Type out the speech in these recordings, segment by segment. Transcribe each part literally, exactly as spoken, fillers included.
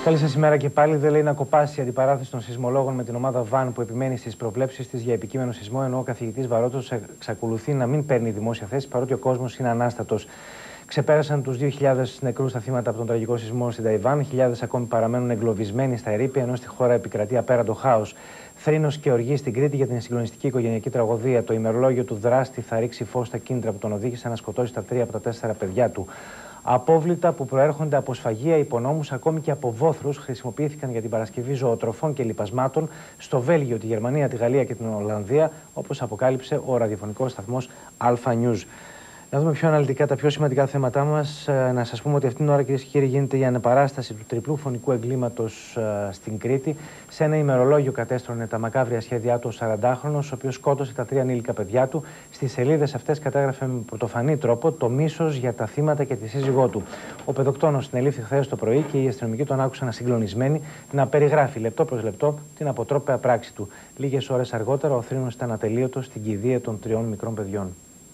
Καλή σας ημέρα και πάλι. Δεν λέει να κοπάσει η αντιπαράθεση των σεισμολόγων με την ομάδα Βαν που επιμένει στις προβλέψεις της για επικείμενο σεισμό, ενώ ο καθηγητής Βαρότος εξακολουθεί να μην παίρνει δημόσια θέση παρότι ο κόσμος είναι ανάστατος. Ξεπέρασαν τους δύο χιλιάδες νεκρούς τα θύματα από τον τραγικό σεισμό στην Ταϊβάν. Χιλιάδες ακόμη παραμένουν εγκλωβισμένοι στα ερείπια, ενώ στη χώρα επικρατεί απέραντο χάος. Θρήνος και οργή στην Κρήτη για την συγκλονιστική οικογενειακή τραγωδία. Το ημερολόγιο του δράστη θα ρίξει φως στα κίνητρα που τον οδήγησε να σκοτώσει τα τρία από τα τέσσερα παιδιά του. Απόβλητα που προέρχονται από σφαγεία, υπονόμους, ακόμη και από βόθρους χρησιμοποιήθηκαν για την παρασκευή ζωοτροφών και λιπασμάτων στο Βέλγιο, τη Γερμανία, τη Γαλλία και την Ολλανδία, όπως αποκάλυψε ο ραδιοφωνικός σταθμός Alpha News. Να δούμε πιο αναλυτικά τα πιο σημαντικά θέματά μας. Να σας πούμε ότι αυτήν την ώρα, κυρίες και κύριοι, γίνεται η ανεπαράσταση του τριπλού φωνικού εγκλήματος στην Κρήτη. Σε ένα ημερολόγιο κατέστρωνε τα μακάβρια σχέδιά του ο σαραντάχρονος, ο οποίος σκότωσε τα τρία ανήλικα παιδιά του. Στις σελίδες αυτές κατέγραφε με πρωτοφανή τρόπο το μίσος για τα θύματα και τη σύζυγό του. Ο παιδοκτόνος συνελήφθη χθες το πρωί και οι αστυνομικοί τον άκουσαν ασυγκλονισμένοι να περιγράφει λεπτό προς λεπτό την αποτρόπαια πράξη του. Λίγες ώρες αργότερα, ο θρήνος ήταν ατελείωτος στην κηδεία των τριών μικρών παιδιών.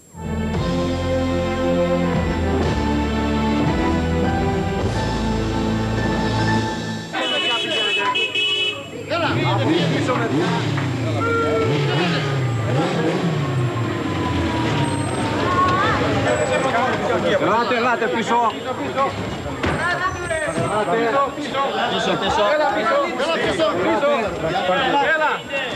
Ελάτε, ελάτε πίσω. Πίσω, πίσω. Έλα πίσω, πίσω, πίσω. Έλα.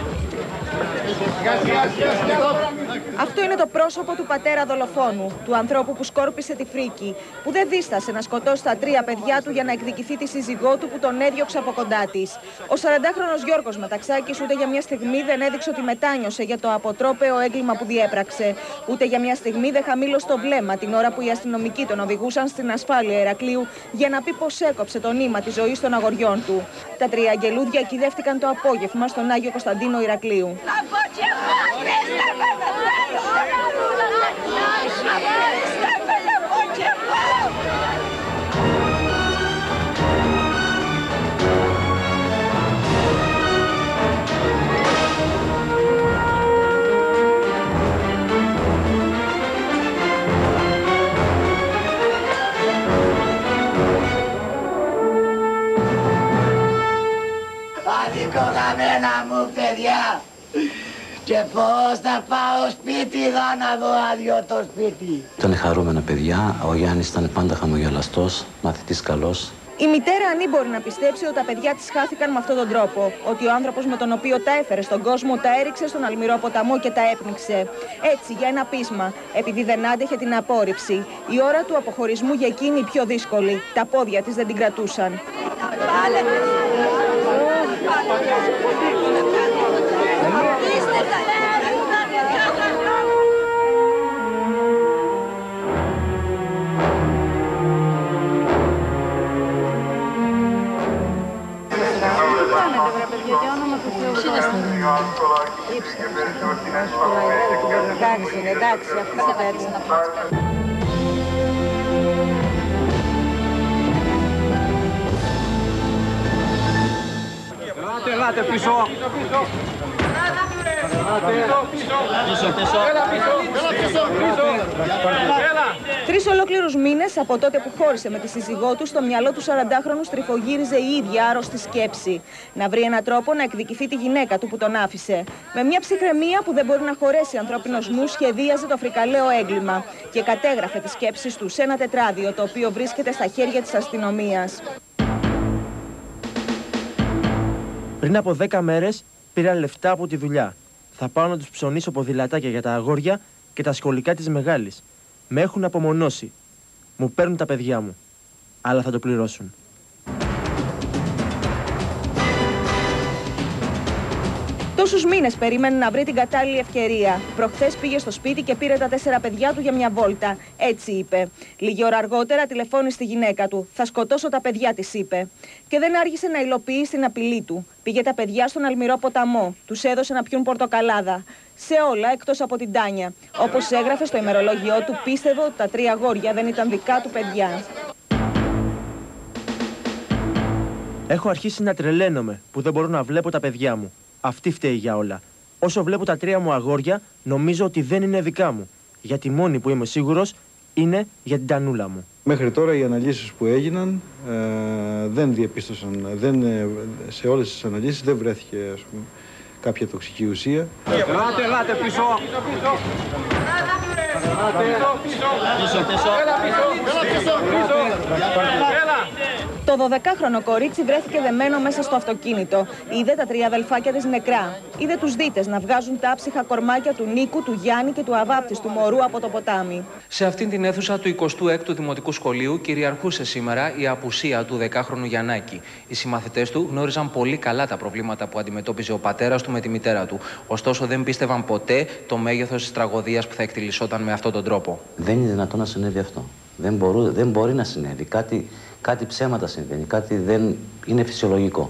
Αυτό είναι το πρόσωπο του πατέρα δολοφόνου, του ανθρώπου που σκόρπισε τη φρίκη, που δεν δίστασε να σκοτώσει τα τρία παιδιά του για να εκδικηθεί τη σύζυγό του που τον έδιωξε από κοντά της. Ο σαραντάχρονος Γιώργος Μεταξάκης ούτε για μια στιγμή δεν έδειξε ότι μετάνιωσε για το αποτρόπαιο έγκλημα που διέπραξε. Ούτε για μια στιγμή δεν χαμήλωσε το βλέμμα την ώρα που οι αστυνομικοί τον οδηγούσαν στην ασφάλεια Ηρακλείου για να πει πως έκοψε το νήμα της ζωής των αγοριών του. Τα τρία αγγελούδια κυδεύτηκαν το απόγευμα στον Άγιο Κωνσταντίνο Ηρακλείου. Αδικογαμένα μου παιδιά, και πώς θα πάω σπίτι εδώ να δω άδειο το σπίτι. Ήταν χαρούμενα παιδιά, ο Γιάννης ήταν πάντα χαμογελαστός, μαθητής καλός. Η μητέρα Ανή μπορεί να πιστέψει ότι τα παιδιά της χάθηκαν με αυτόν τον τρόπο. Ότι ο άνθρωπος με τον οποίο τα έφερε στον κόσμο τα έριξε στον αλμυρό ποταμό και τα έπνιξε. Έτσι, για ένα πείσμα, επειδή δεν άντεχε την απόρριψη. Η ώρα του αποχωρισμού για εκείνη η πιο δύσκολη. Τα πόδια της δεν την κρατούσαν. Εντάξει, εντάξει, αυτή σε πέτσε να πάτσει. Ελάτε, ελάτε πίσω. Πίσω, πίσω. Έλα πίσω, πίσω, πίσω. Έλα. Τρεις ολόκληρους μήνες από τότε που χώρισε με τη σύζυγό του, στο μυαλό του σαραντάχρονου στριφογύριζε η ίδια άρρωστη σκέψη. Να βρει έναν τρόπο να εκδικηθεί τη γυναίκα του που τον άφησε. Με μια ψυχραιμία που δεν μπορεί να χωρέσει ανθρώπινος νους, σχεδίαζε το φρικαλαίο έγκλημα και κατέγραφε τις σκέψεις του σε ένα τετράδιο, το οποίο βρίσκεται στα χέρια της αστυνομίας. Πριν από δέκα μέρες πήρα λεφτά από τη δουλειά. Θα πάω να τους ψωνίσω ποδηλατάκια για τα αγόρια και τα σχολικά της μεγάλης. Με έχουν απομονώσει. Μου παίρνουν τα παιδιά μου. Αλλά θα το πληρώσουν. Τόσους μήνες περίμενε να βρει την κατάλληλη ευκαιρία. Προχθές πήγε στο σπίτι και πήρε τα τέσσερα παιδιά του για μια βόλτα. Έτσι είπε. Λίγη ώρα αργότερα τηλεφώνησε στη γυναίκα του. Θα σκοτώσω τα παιδιά, της είπε. Και δεν άργησε να υλοποιήσει την απειλή του. Πήγε τα παιδιά στον αλμυρό ποταμό. Τους έδωσε να πιούν πορτοκαλάδα. Σε όλα εκτός από την Τάνια. Όπως έγραφε στο ημερολόγιό του, πίστευε ότι τα τρία αγόρια δεν ήταν δικά του παιδιά. Έχω αρχίσει να τρελαίνομαι που δεν μπορώ να βλέπω τα παιδιά μου. Αυτή φταίει για όλα. Όσο βλέπω τα τρία μου αγόρια, νομίζω ότι δεν είναι δικά μου. Γιατί μόνη που είμαι σίγουρος είναι για την Τανούλα μου. Μέχρι τώρα οι αναλύσεις που έγιναν ε, δεν διαπίστωσαν, δεν, σε όλες τις αναλύσεις δεν βρέθηκε, ας πούμε, κάποια τοξική ουσία. Ελάτε, ελάτε πίσω. Πίσω, πίσω. Έλα πίσω. Έλα πίσω. Έλα. Το δωδεκάχρονο κορίτσι βρέθηκε δεμένο μέσα στο αυτοκίνητο. Είδε τα τρία αδελφάκια της νεκρά. Είδε τους δίτες να βγάζουν τα άψυχα κορμάκια του Νίκου, του Γιάννη και του Αβάπτιστου μωρού από το ποτάμι. Σε αυτήν την αίθουσα του εικοστού έκτου Δημοτικού Σχολείου κυριαρχούσε σήμερα η απουσία του δεκάχρονου Γιαννάκη. Οι συμμαθητές του γνώριζαν πολύ καλά τα προβλήματα που αντιμετώπιζε ο πατέρας του με τη μητέρα του. Ωστόσο, δεν πίστευαν ποτέ το μέγεθος της τραγωδίας που θα εκτιλισόταν με αυτόν τον τρόπο. Δεν είναι δυνατόν να συνέβη αυτό. Δεν, μπορού, δεν μπορεί να συνέβη. Κάτι, κάτι ψέματα συμβαίνει. Κάτι δεν είναι φυσιολογικό.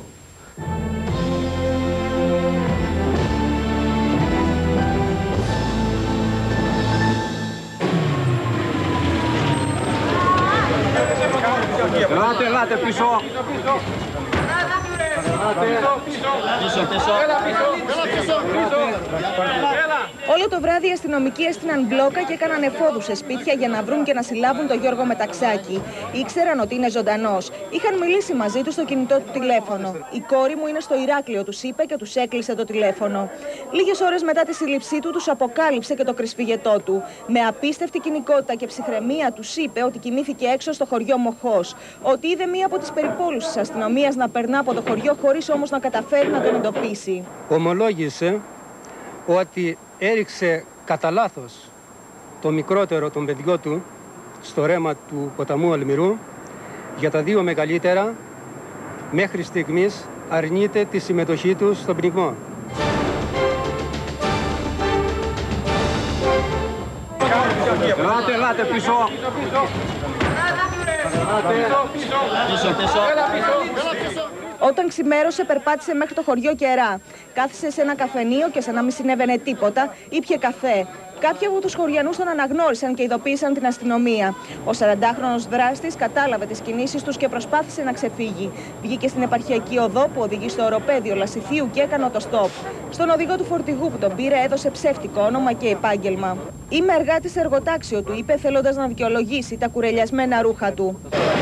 Ελάτε, ελάτε πίσω. Πίσω, πίσω. Έλα πίσω. Πίσω, πίσω. Έλα. Όλο το βράδυ οι αστυνομικοί έστειναν μπλόκα και έκαναν εφόδους σε σπίτια για να βρουν και να συλλάβουν τον Γιώργο Μεταξάκη. Ήξεραν ότι είναι ζωντανός. Είχαν μιλήσει μαζί του στο κινητό του τηλέφωνο. Η κόρη μου είναι στο Ηράκλειο, τους είπε και τους έκλεισε το τηλέφωνο. Λίγες ώρες μετά τη σύλληψή του, τους αποκάλυψε και το κρυσφυγετό του. Με απίστευτη κοινικότητα και ψυχραιμία τους είπε ότι κοιμήθηκε έξω στο χωριό Μοχός. Ότι είδε μία από τις περιπόλους της αστυνομίας να περνά από το χωριό χωρίς όμως να καταφέρει να τον εντοπίσει. Ομολόγησε ότι έριξε κατά λάθος το μικρότερο των παιδιών του στο ρέμα του ποταμού Αλμυρού. Για τα δύο μεγαλύτερα μέχρι στιγμής αρνείται τη συμμετοχή του στον πνιγμό. Ελάτε, ελάτε πίσω. Πίσω, πίσω. Έλα πίσω. Όταν ξημέρωσε, περπάτησε μέχρι το χωριό Κερά. Κάθισε σε ένα καφενείο και σαν να μην συνέβαινε τίποτα, ήπιε καφέ. Κάποιοι από τους χωριανούς τον αναγνώρισαν και ειδοποίησαν την αστυνομία. Ο σαραντάχρονος δράστης κατάλαβε τις κινήσεις τους και προσπάθησε να ξεφύγει. Βγήκε στην επαρχιακή οδό που οδηγεί στο οροπέδιο Λασιθίου και έκανε οτοστόπ. Στον οδηγό του φορτηγού που τον πήρε έδωσε ψεύτικο όνομα και επάγγελμα. «Είμαι εργάτης εργοτάξιο», του είπε, θέλοντας να δικαιολογήσει τα κουρελιασμένα ρούχα του.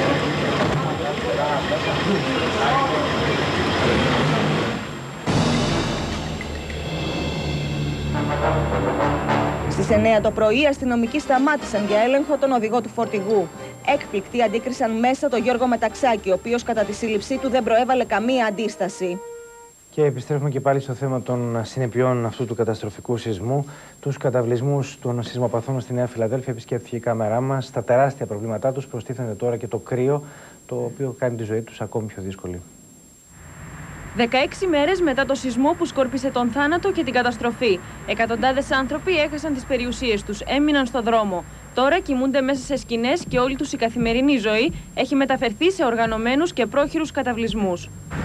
Στις εννέα το πρωί οι αστυνομικοί σταμάτησαν για έλεγχο τον οδηγό του φορτηγού. Έκπληκτοι αντίκρισαν μέσα τον Γιώργο Μεταξάκη, ο οποίος κατά τη σύλληψή του δεν προέβαλε καμία αντίσταση. Και επιστρέφουμε και πάλι στο θέμα των συνεπειών αυτού του καταστροφικού σεισμού. Τους καταβλισμούς των σεισμοπαθών στη Νέα Φιλαδέλφια επισκέφθηκε η κάμερά μας. Τα τεράστια προβλήματά τους προστίθενται τώρα και το κρύο, το οποίο κάνει τη ζωή τους ακόμη πιο δύσκολη. δεκαέξι μέρες μετά το σεισμό που σκόρπισε τον θάνατο και την καταστροφή. Εκατοντάδες άνθρωποι έχασαν τις περιουσίες τους, έμειναν στο δρόμο. Τώρα κοιμούνται μέσα σε σκηνές και όλη τους η καθημερινή ζωή έχει μεταφερθεί σε οργανωμένους και πρόχειρους καταβλισμούς.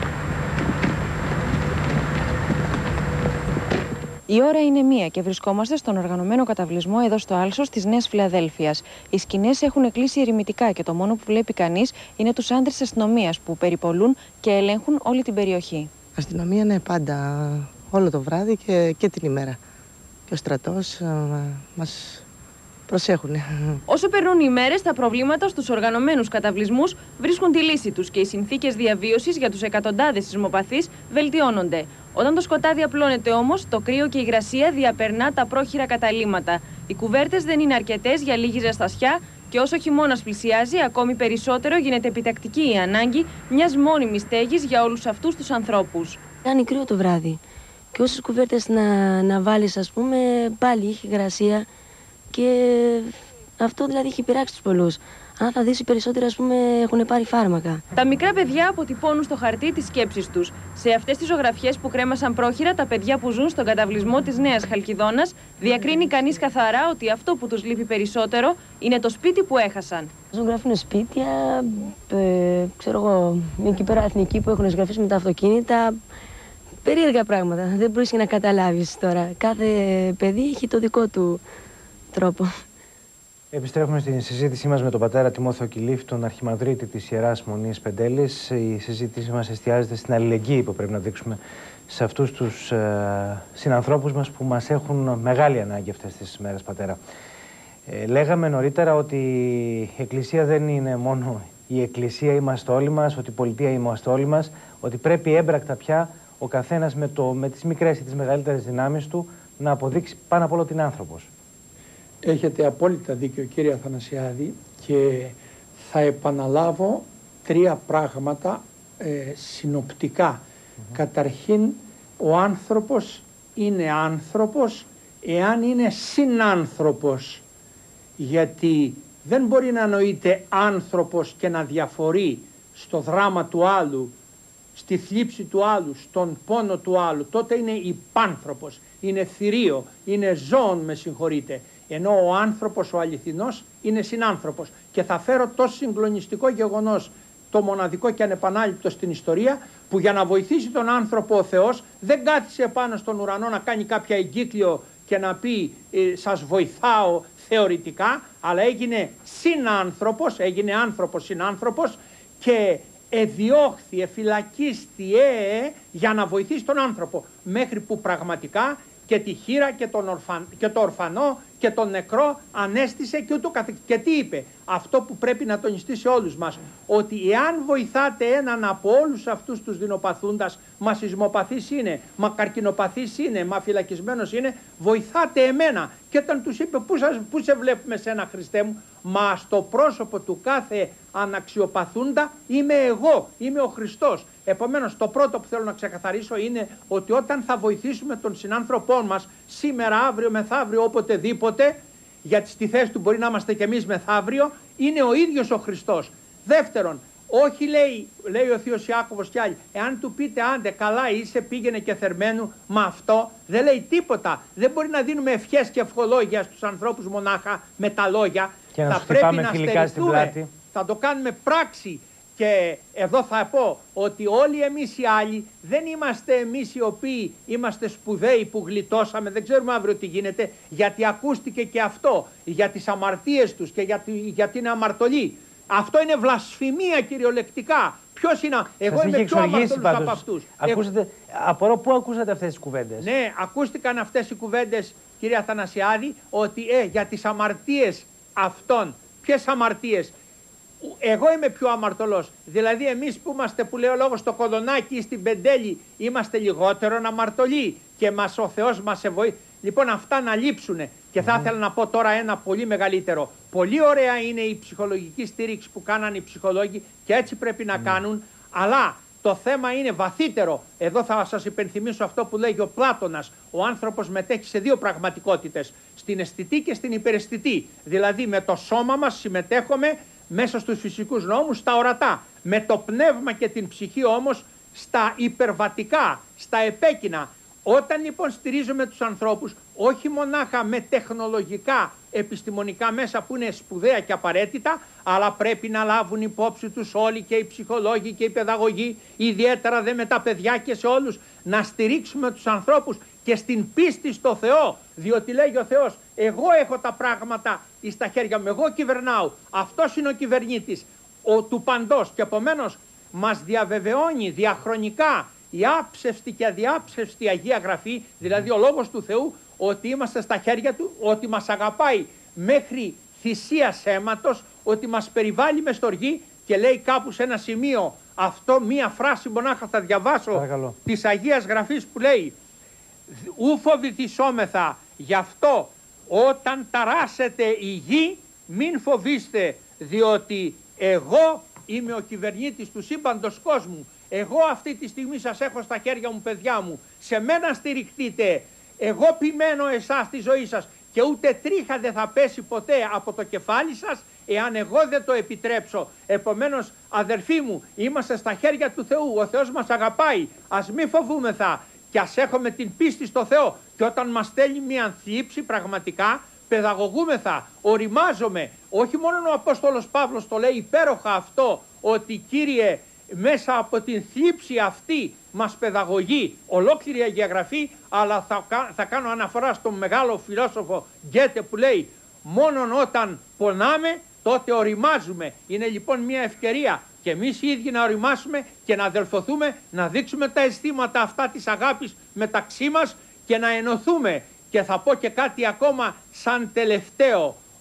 Η ώρα είναι μία και βρισκόμαστε στον οργανωμένο καταβλισμό εδώ στο Άλσος της Νέας Φιλαδέλφειας. Οι σκηνές έχουν κλείσει ερημητικά και το μόνο που βλέπει κανείς είναι τους άντρες της αστυνομίας που περιπολούν και ελέγχουν όλη την περιοχή. Αστυνομία είναι πάντα, όλο το βράδυ και, και την ημέρα. Και ο στρατός α, μας προσέχουν. Όσο περνούν οι μέρες, τα προβλήματα στους οργανωμένους καταβλισμούς βρίσκουν τη λύση τους και οι συνθήκες διαβίωσης για τους εκατοντάδες σεισμοπαθείς βελτιώνονται. Όταν το σκοτάδι απλώνεται όμως, το κρύο και η υγρασία διαπερνά τα πρόχειρα καταλύματα. Οι κουβέρτες δεν είναι αρκετές για λίγη ζεστασιά και όσο χειμώνας πλησιάζει, ακόμη περισσότερο γίνεται επιτακτική η ανάγκη μιας μόνιμης στέγης για όλους αυτούς τους ανθρώπους. Κάνει κρύο το βράδυ και όσες κουβέρτες να, να βάλεις, ας πούμε, πάλι έχει υγρασία και αυτό δηλαδή έχει πειράξει τους πολλούς. Αν θα δεις, οι περισσότεροι, ας πούμε, έχουν πάρει φάρμακα. Τα μικρά παιδιά αποτυπώνουν στο χαρτί τις σκέψεις τους. Σε αυτές τις ζωγραφιές που κρέμασαν πρόχειρα τα παιδιά που ζουν στον καταβλισμό της Νέας Χαλκιδόνας, διακρίνει κανείς καθαρά ότι αυτό που τους λείπει περισσότερο είναι το σπίτι που έχασαν. Ζωγραφούν σπίτια, ε, ξέρω εγώ, εκεί πέρα εθνικοί που έχουν ζωγραφίσει με τα αυτοκίνητα. Περίεργα πράγματα. Δεν μπορείς να καταλάβεις τώρα. Κάθε παιδί έχει το δικό του τρόπο. Επιστρέφουμε στην συζήτησή μας με τον πατέρα Τιμόθεο Κιλίφ, τον αρχιμανδρίτη της Ιεράς Μονής Πεντέλης. Η συζήτησή μας εστιάζεται στην αλληλεγγύη που πρέπει να δείξουμε σε αυτούς τους ε, συνανθρώπους μας που μας έχουν μεγάλη ανάγκη αυτές τις μέρες, πατέρα. Ε, λέγαμε νωρίτερα ότι η Εκκλησία δεν είναι μόνο η Εκκλησία, είμαστε όλοι μας, ότι η πολιτεία είμαστε όλοι μας, ότι πρέπει έμπρακτα πια ο καθένας με, το, με τις μικρές ή τις μεγαλύτερες δυνάμεις του να αποδείξει πάνω απ' όλο την άνθρωπος. Έχετε απόλυτα δίκιο, κύριε Αθανασιάδη, και θα επαναλάβω τρία πράγματα ε, συνοπτικά. Mm-hmm. Καταρχήν, ο άνθρωπος είναι άνθρωπος εάν είναι συνάνθρωπος, γιατί δεν μπορεί να νοείται άνθρωπος και να διαφορεί στο δράμα του άλλου, στη θλίψη του άλλου, στον πόνο του άλλου. Τότε είναι υπάνθρωπος, είναι θηρίο, είναι ζώον, με συγχωρείτε. Ενώ ο άνθρωπος, ο αληθινός, είναι συνάνθρωπος. Και θα φέρω το συγκλονιστικό γεγονός, το μοναδικό και ανεπανάληπτο στην ιστορία, που για να βοηθήσει τον άνθρωπο ο Θεός δεν κάθισε πάνω στον ουρανό να κάνει κάποια εγκύκλιο και να πει ε, σας βοηθάω θεωρητικά, αλλά έγινε συνάνθρωπος, έγινε άνθρωπος συνάνθρωπος και εδιώχθη, εφυλακίστη ε, για να βοηθήσει τον άνθρωπο, μέχρι που πραγματικά και τη χήρα και, τον ορφαν, και το ορφανό και τον νεκρό ανέστησε και ούτω καθεξής. Και τι είπε? Αυτό που πρέπει να τονιστεί σε όλους μας, ότι εάν βοηθάτε έναν από όλους αυτούς τους δεινοπαθούντας, μα σεισμοπαθής είναι, μα καρκινοπαθής είναι, μα φυλακισμένος είναι, βοηθάτε εμένα. Και όταν τους είπε, πού, σας, πού σε βλέπουμε σένα, Χριστέ μου? Μα στο πρόσωπο του κάθε αναξιοπαθούντα είμαι εγώ, είμαι ο Χριστός. Επομένως, το πρώτο που θέλω να ξεκαθαρίσω είναι ότι όταν θα βοηθήσουμε τον συνάνθρωπό μας σήμερα, αύριο, μεθαύριο, οποτεδήποτε, γιατί στη θέση του μπορεί να είμαστε κι εμείς μεθαύριο, είναι ο ίδιος ο Χριστός. Δεύτερον, όχι λέει, λέει ο Θείος Ιάκωβος κι άλλοι, εάν του πείτε άντε καλά είσαι, πήγαινε και θερμένου, μα αυτό δεν λέει τίποτα. Δεν μπορεί να δίνουμε ευχές και ευχολόγια στους ανθρώπους μονάχα με τα λόγια. Και να θα πρέπει να στερηθούμε, θα το κάνουμε πράξη. Και εδώ θα πω ότι όλοι εμείς οι άλλοι δεν είμαστε εμείς οι οποίοι είμαστε σπουδαίοι που γλιτώσαμε, δεν ξέρουμε αύριο τι γίνεται, γιατί ακούστηκε και αυτό για τις αμαρτίες τους και για, τη, για την αμαρτωλή. Αυτό είναι βλασφημία κυριολεκτικά. Ποιος είναι? Εγώ είμαι πιο αμαρτωλός από αυτούς. Ακούσατε, ε... Απορώ πού ακούσατε αυτές τις κουβέντες. Ναι, ακούστηκαν αυτές οι κουβέντες, κύριε Αθανασιάδη, ότι ε, για τις αμαρτίες αυτών. Ποιες αμαρτίες? Εγώ είμαι πιο αμαρτωλός. Δηλαδή εμείς που είμαστε, που λέει ο λόγος, στο Κοδωνάκι ή στην Πεντέλη, είμαστε λιγότερο αμαρτωλοί και μας, ο Θεός μας βοήθησε. Λοιπόν, αυτά να λείψουνε. Και θα ήθελα mm-hmm. να πω τώρα ένα πολύ μεγαλύτερο. Πολύ ωραία είναι η ψυχολογική στήριξη που κάνανε οι ψυχολόγοι και έτσι πρέπει να mm. κάνουν, αλλά το θέμα είναι βαθύτερο. Εδώ θα σας υπενθυμίσω αυτό που λέγει ο Πλάτωνας. Ο άνθρωπος μετέχει σε δύο πραγματικότητες, στην αισθητή και στην υπεραισθητή. Δηλαδή με το σώμα μας συμμετέχουμε μέσα στους φυσικούς νόμους, στα ορατά. Με το πνεύμα και την ψυχή όμως στα υπερβατικά, στα επέκεινα. Όταν λοιπόν στηρίζουμε τους ανθρώπους, όχι μονάχα με τεχνολογικά επιστημονικά μέσα που είναι σπουδαία και απαραίτητα, αλλά πρέπει να λάβουν υπόψη τους όλοι και οι ψυχολόγοι και οι παιδαγωγοί, ιδιαίτερα δε με τα παιδιά και σε όλους, να στηρίξουμε τους ανθρώπους και στην πίστη στο Θεό, διότι λέγει ο Θεός, εγώ έχω τα πράγματα στα χέρια μου, εγώ κυβερνάω, αυτός είναι ο κυβερνήτης ο, του παντός, και επομένως μας διαβεβαιώνει διαχρονικά η άψευστη και αδιάψευστη Αγία Γραφή, δηλαδή ο Λόγος του Θεού, ότι είμαστε στα χέρια Του, ότι μας αγαπάει μέχρι θυσίας αίματος, ότι μας περιβάλλει με στοργή, και λέει κάπου σε ένα σημείο αυτό, μία φράση μονάχα θα διαβάσω, παρακαλώ, της Αγίας Γραφής που λέει «Ου φοβηθισόμεθα, γι' αυτό όταν ταράσετε η γη μην φοβήστε, διότι εγώ είμαι ο κυβερνήτης του σύμπαντος κόσμου. Εγώ αυτή τη στιγμή σας έχω στα χέρια μου, παιδιά μου. Σε μένα στηριχτείτε. Εγώ ποιμένω εσάς τη ζωή σας και ούτε τρίχα δεν θα πέσει ποτέ από το κεφάλι σας εάν εγώ δεν το επιτρέψω. Επομένως, αδερφοί μου, είμαστε στα χέρια του Θεού. Ο Θεός μας αγαπάει. Ας μη φοβούμεθα και ας έχουμε την πίστη στο Θεό. Και όταν μας στέλνει μια θλίψη, πραγματικά παιδαγωγούμεθα, οριμάζομαι. Όχι μόνο ο Απόστολος Παύλος το λέει υπέροχα αυτό, ότι Κύριε, μέσα από την θλίψη αυτή μας παιδαγωγεί ολόκληρη η Αγία Γραφή, αλλά θα, θα κάνω αναφορά στον μεγάλο φιλόσοφο Γκέτε που λέει μόνον όταν πονάμε τότε οριμάζουμε. Είναι λοιπόν μια ευκαιρία και εμείς οι ίδιοι να οριμάσουμε και να αδελφωθούμε, να δείξουμε τα αισθήματα αυτά της αγάπης μεταξύ μας και να ενωθούμε. Και θα πω και κάτι ακόμα σαν τελευταίο,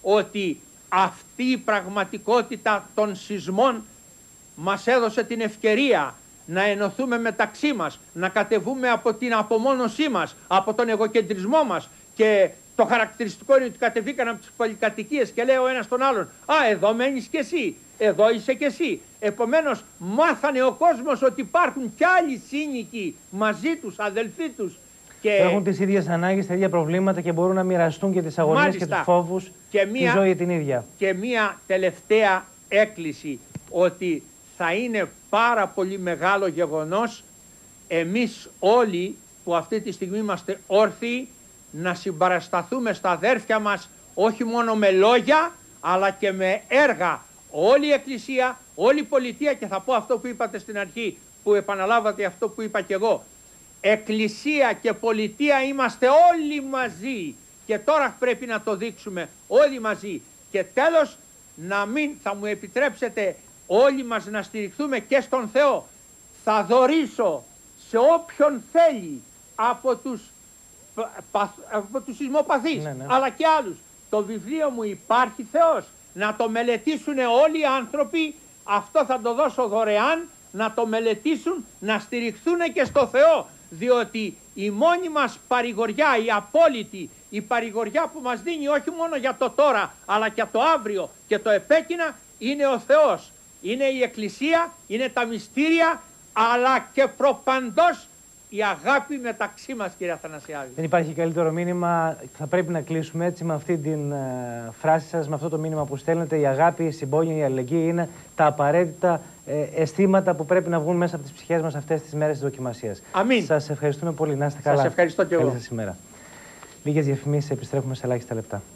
ότι αυτή η πραγματικότητα των σεισμών μας έδωσε την ευκαιρία να ενωθούμε μεταξύ μας, να κατεβούμε από την απομόνωσή μας, από τον εγωκεντρισμό μας. Και το χαρακτηριστικό είναι ότι κατεβήκαν από τις πολυκατοικίες και λέει ο ένας τον άλλον «Α, εδώ μένεις κι εσύ, εδώ είσαι κι εσύ». Επομένως μάθανε ο κόσμος ότι υπάρχουν κι άλλοι σύνοικοι μαζί τους, αδελφοί τους. Και... έχουν τις ίδιες ανάγκες, τα ίδια προβλήματα και μπορούν να μοιραστούν και τις αγωνίες Μάλιστα. και τους φόβους και μία, τη ζωή την ίδια. Και μία τελευταία έκκληση, ότι θα είναι πάρα πολύ μεγάλο γεγονός εμείς όλοι που αυτή τη στιγμή είμαστε όρθιοι να συμπαρασταθούμε στα αδέρφια μας, όχι μόνο με λόγια αλλά και με έργα. Όλη η Εκκλησία, όλη η πολιτεία, και θα πω αυτό που είπατε στην αρχή, που επαναλάβατε αυτό που είπα και εγώ. Εκκλησία και πολιτεία είμαστε όλοι μαζί και τώρα πρέπει να το δείξουμε όλοι μαζί. Και τέλος, να μην, θα μου επιτρέψετε όλοι μας να στηριχθούμε και στον Θεό. Θα δωρήσω σε όποιον θέλει από τους, από τους σεισμοπαθείς, ναι, ναι. αλλά και άλλους, το βιβλίο μου «Υπάρχει Θεός», να το μελετήσουν όλοι οι άνθρωποι. Αυτό θα το δώσω δωρεάν, να το μελετήσουν, να στηριχθούν και στο Θεό, διότι η μόνη μας παρηγοριά, η απόλυτη, η παρηγοριά που μας δίνει όχι μόνο για το τώρα αλλά και το αύριο και το επέκεινα, είναι ο Θεός, είναι η Εκκλησία, είναι τα μυστήρια, αλλά και προπαντός η αγάπη μεταξύ μας, κύριε Αθανασιάδη. Δεν υπάρχει καλύτερο μήνυμα. Θα πρέπει να κλείσουμε έτσι με αυτή την uh, φράση σας, με αυτό το μήνυμα που στέλνετε. Η αγάπη, η συμπόνια, η αλληλεγγύη είναι τα απαραίτητα ε, αισθήματα που πρέπει να βγουν μέσα από τις ψυχές μας αυτές τις μέρες της δοκιμασίας. Αμήν. Σας ευχαριστούμε πολύ. Να είστε καλά. Σας ευχαριστώ και εγώ. Καλή σας ημέρα. Λίγες διαφημίσεις, επιστρέφουμε σε ελάχιστα λεπτά.